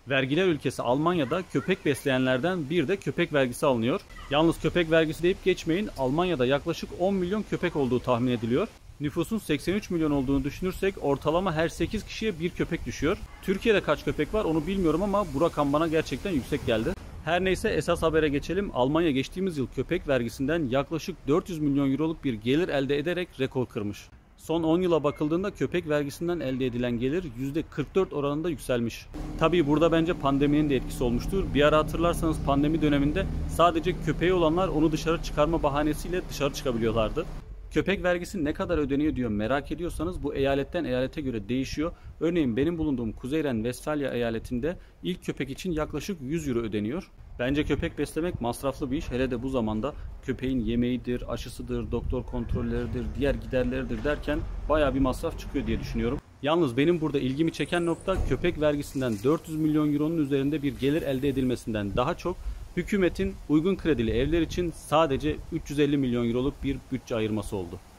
Vergiler ülkesi Almanya'da köpek besleyenlerden bir de köpek vergisi alınıyor. Yalnız köpek vergisi deyip geçmeyin, Almanya'da yaklaşık 10 milyon köpek olduğu tahmin ediliyor. Nüfusun 83 milyon olduğunu düşünürsek ortalama her 8 kişiye bir köpek düşüyor. Türkiye'de kaç köpek var onu bilmiyorum ama bu rakam bana gerçekten yüksek geldi. Her neyse esas habere geçelim. Almanya geçtiğimiz yıl köpek vergisinden yaklaşık 400 milyon euroluk bir gelir elde ederek rekor kırmış. Son 10 yıla bakıldığında köpek vergisinden elde edilen gelir %44 oranında yükselmiş. Tabii burada bence pandeminin de etkisi olmuştur. Bir ara hatırlarsanız pandemi döneminde sadece köpeği olanlar onu dışarı çıkarma bahanesiyle dışarı çıkabiliyorlardı. Köpek vergisi ne kadar ödeniyor diyor merak ediyorsanız bu eyaletten eyalete göre değişiyor. Örneğin benim bulunduğum Kuzey Ren-Vestfalya eyaletinde ilk köpek için yaklaşık 100 euro ödeniyor. Bence köpek beslemek masraflı bir iş. Hele de bu zamanda köpeğin yemeğidir, aşısıdır, doktor kontrolleridir, diğer giderleridir derken baya bir masraf çıkıyor diye düşünüyorum. Yalnız benim burada ilgimi çeken nokta köpek vergisinden 400 milyon euronun üzerinde bir gelir elde edilmesinden daha çok hükümetin uygun kredili evler için sadece 350 milyon euroluk bir bütçe ayırması oldu.